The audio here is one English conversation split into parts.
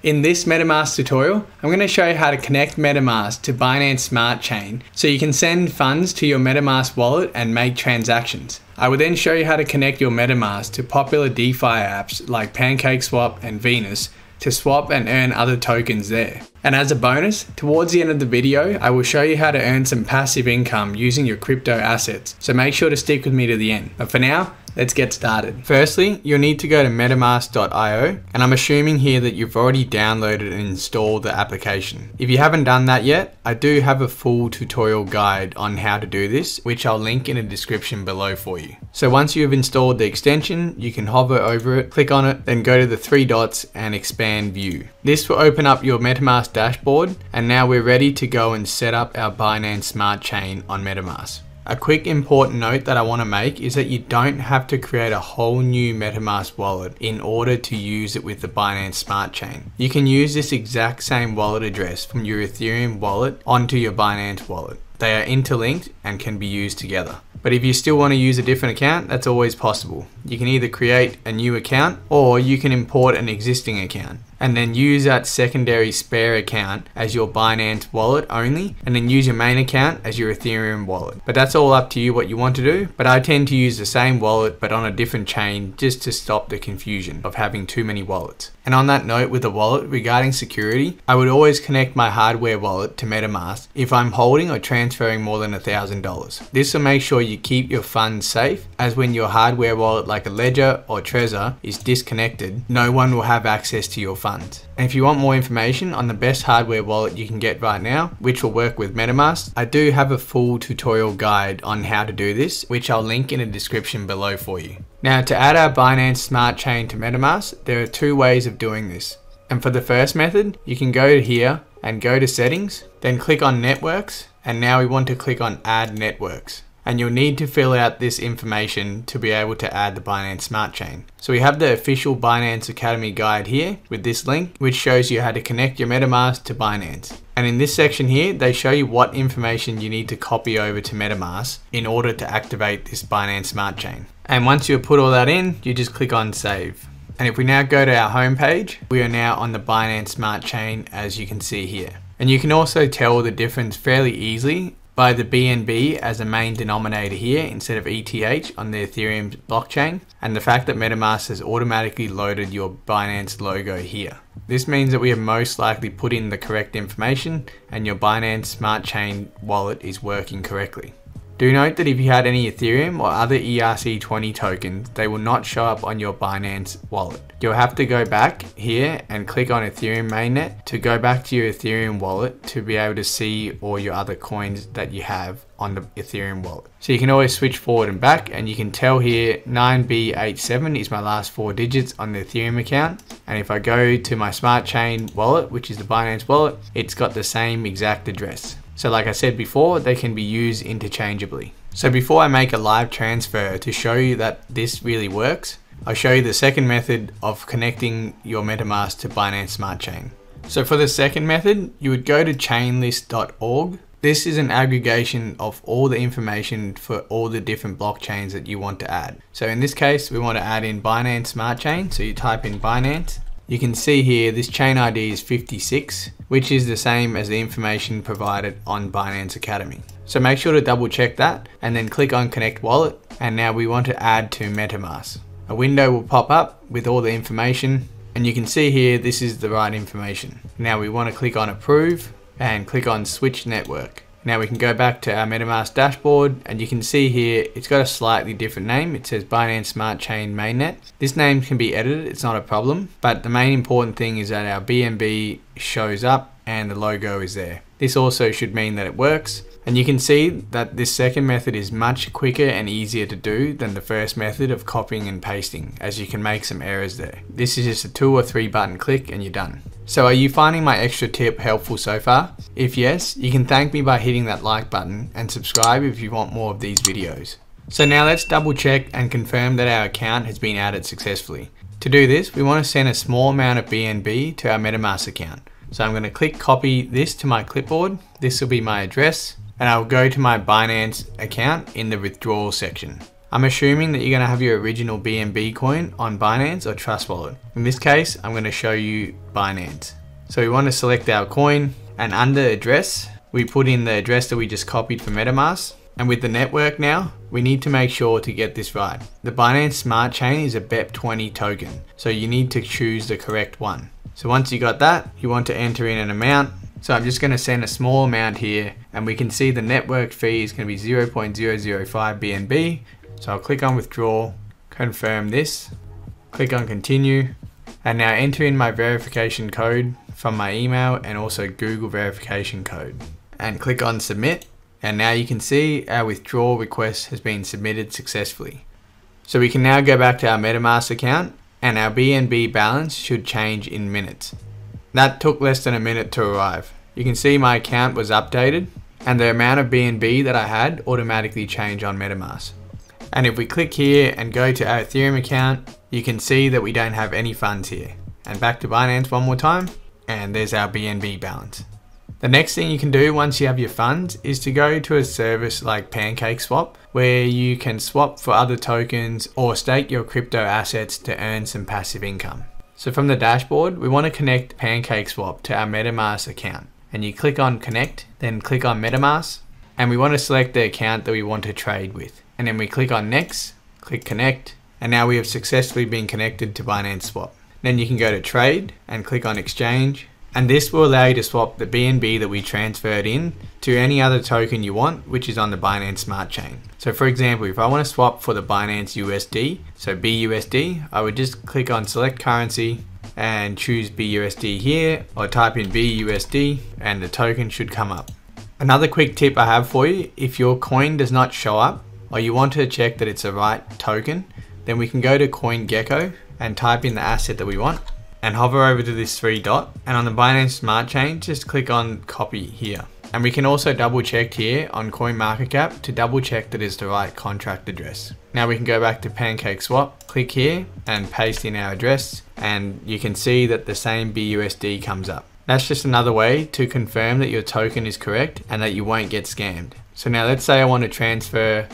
In this MetaMask tutorial, I'm going to show you how to connect MetaMask to Binance Smart Chain so you can send funds to your MetaMask wallet and make transactions. I will then show you how to connect your MetaMask to popular DeFi apps like PancakeSwap and Venus to swap and earn other tokens there. And as a bonus, towards the end of the video, I will show you how to earn some passive income using your crypto assets. So make sure to stick with me to the end. But for now, let's get started. Firstly, you'll need to go to metamask.io, and I'm assuming here that you've already downloaded and installed the application. If you haven't done that yet, I do have a full tutorial guide on how to do this, which I'll link in the description below for you. So once you've installed the extension, you can hover over it, click on it, then go to the three dots and expand view. This will open up your MetaMask dashboard, and now we're ready to go and set up our Binance Smart Chain on MetaMask. A quick important note that I want to make is that you don't have to create a whole new MetaMask wallet in order to use it with the Binance Smart Chain. You can use this exact same wallet address from your Ethereum wallet onto your Binance wallet. They are interlinked and can be used together. But if you still want to use a different account, that's always possible. You can either create a new account or you can import an existing account and then use that secondary spare account as your Binance wallet only, and then use your main account as your Ethereum wallet. But that's all up to you what you want to do, but I tend to use the same wallet but on a different chain just to stop the confusion of having too many wallets. And on that note with the wallet, regarding security, I would always connect my hardware wallet to MetaMask if I'm holding or transferring more than $1,000. This will make sure you keep your funds safe, as when your hardware wallet like a Ledger or Trezor is disconnected, no one will have access to your funds. And if you want more information on the best hardware wallet you can get right now, which will work with MetaMask, I do have a full tutorial guide on how to do this, which I'll link in the description below for you. Now, to add our Binance Smart Chain to MetaMask, there are two ways of doing this. And for the first method, you can go to here and go to settings, then click on networks, and now we want to click on add networks. And you'll need to fill out this information to be able to add the Binance Smart Chain. So we have the official Binance Academy guide here with this link, which shows you how to connect your MetaMask to Binance. And in this section here, they show you what information you need to copy over to MetaMask in order to activate this Binance Smart Chain. And once you put all that in, you just click on save. And if we now go to our home page, we are now on the Binance Smart Chain, as you can see here. And you can also tell the difference fairly easily by the BNB as a main denominator here instead of ETH on the Ethereum blockchain, and the fact that MetaMask has automatically loaded your Binance logo here. This means that we have most likely put in the correct information and your Binance Smart Chain wallet is working correctly. Do note that if you had any Ethereum or other ERC20 tokens, they will not show up on your Binance wallet. You'll have to go back here and click on Ethereum mainnet to go back to your Ethereum wallet to be able to see all your other coins that you have on the Ethereum wallet. So you can always switch forward and back, and you can tell here 9B87 is my last 4 digits on the Ethereum account. And if I go to my Smart Chain wallet, which is the Binance wallet, it's got the same exact address. So like I said before, they can be used interchangeably. So before I make a live transfer to show you that this really works, I'll show you the second method of connecting your MetaMask to Binance Smart Chain. So for the second method, you would go to chainlist.org. This is an aggregation of all the information for all the different blockchains that you want to add. So in this case, we want to add in Binance Smart Chain. So you type in Binance. You can see here this chain ID is 56, which is the same as the information provided on Binance Academy. So make sure to double check that and then click on Connect Wallet. And now we want to add to MetaMask. A window will pop up with all the information, and you can see here this is the right information. Now we want to click on Approve and click on Switch Network. Now we can go back to our MetaMask dashboard, and you can see here it's got a slightly different name. It says Binance Smart Chain Mainnet. This name can be edited, it's not a problem, but the main important thing is that our BNB shows up and the logo is there. This also should mean that it works. And you can see that this second method is much quicker and easier to do than the first method of copying and pasting, as you can make some errors there. This is just a 2 or 3 button click and you're done. So are you finding my extra tip helpful so far? If yes, you can thank me by hitting that like button and subscribe if you want more of these videos. So now let's double check and confirm that our account has been added successfully. To do this, we want to send a small amount of BNB to our MetaMask account. So I'm going to click copy this to my clipboard. This will be my address, and I'll go to my Binance account in the withdrawal section. I'm assuming that you're going to have your original BNB coin on Binance or Trust Wallet. In this case, I'm going to show you Binance. So we want to select our coin, and under address, we put in the address that we just copied from MetaMask. And with the network now, we need to make sure to get this right. The Binance Smart Chain is a BEP20 token, so you need to choose the correct one. So once you got that, you want to enter in an amount. So I'm just going to send a small amount here, and we can see the network fee is going to be 0.005 BNB. So I'll click on withdraw, confirm this, click on continue, and now enter in my verification code from my email and also Google verification code, and click on submit. And now you can see our withdrawal request has been submitted successfully. So we can now go back to our MetaMask account, and our BNB balance should change in minutes. That took less than a minute to arrive. You can see my account was updated, and the amount of BNB that I had automatically changed on MetaMask. And if we click here and go to our Ethereum account, you can see that we don't have any funds here. And back to Binance one more time, and there's our BNB balance. The next thing you can do once you have your funds is to go to a service like PancakeSwap, where you can swap for other tokens or stake your crypto assets to earn some passive income. So from the dashboard, we want to connect PancakeSwap to our MetaMask account. And you click on connect, then click on MetaMask, and we want to select the account that we want to trade with. And then we click on next, click connect, and now we have successfully been connected to Binance Swap. Then you can go to trade and click on exchange. And this will allow you to swap the BNB that we transferred in to any other token you want, which is on the Binance Smart Chain. So for example, if I want to swap for the Binance USD, so BUSD, I would just click on select currency and choose BUSD here, or type in BUSD and the token should come up. Another quick tip I have for you, if your coin does not show up or you want to check that it's the right token, then we can go to CoinGecko and type in the asset that we want, and hover over to this 3 dot, and on the Binance Smart Chain, just click on copy here. And we can also double check here on CoinMarketCap to double check that it's the right contract address. Now we can go back to PancakeSwap, click here and paste in our address, and you can see that the same BUSD comes up. That's just another way to confirm that your token is correct and that you won't get scammed. So now let's say I want to transfer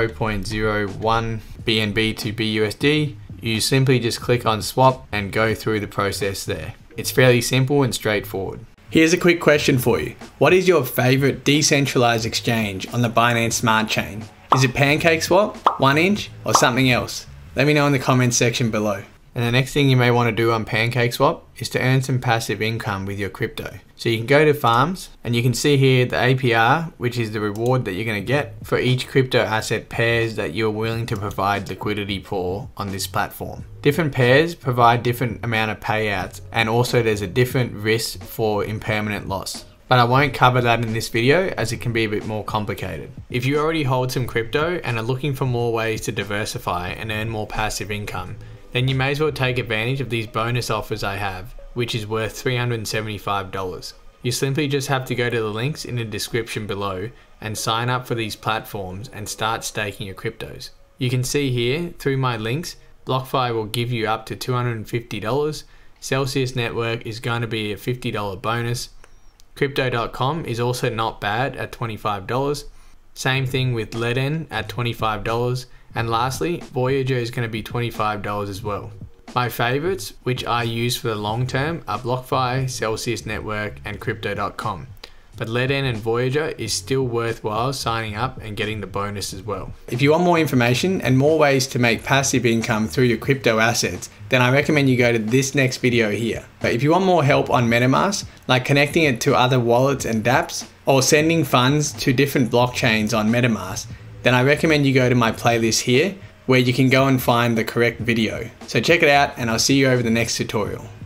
0.01 BNB to BUSD. You simply just click on swap and go through the process there. It's fairly simple and straightforward. Here's a quick question for you. What is your favorite decentralized exchange on the Binance Smart Chain? Is it PancakeSwap, 1inch, or something else? Let me know in the comments section below. And the next thing you may want to do on PancakeSwap is to earn some passive income with your crypto. So you can go to farms and you can see here the APR, which is the reward that you're going to get for each crypto asset pairs that you're willing to provide liquidity for on this platform. Different pairs provide different amount of payouts, and also there's a different risk for impermanent loss. But I won't cover that in this video as it can be a bit more complicated. If you already hold some crypto and are looking for more ways to diversify and earn more passive income, then you may as well take advantage of these bonus offers I have, which is worth $375. You simply just have to go to the links in the description below and sign up for these platforms and start staking your cryptos. You can see here through my links, BlockFi will give you up to $250. Celsius Network is going to be a $50 bonus. Crypto.com is also not bad at $25. Same thing with Leden at $25. And lastly, Voyager is going to be $25 as well. My favorites, which I use for the long term, are BlockFi, Celsius Network, and Crypto.com. But Leden and Voyager is still worthwhile signing up and getting the bonus as well. If you want more information and more ways to make passive income through your crypto assets, then I recommend you go to this next video here. But if you want more help on MetaMask, like connecting it to other wallets and dApps, or sending funds to different blockchains on MetaMask, then I recommend you go to my playlist here, where you can go and find the correct video. So check it out, and I'll see you over the next tutorial.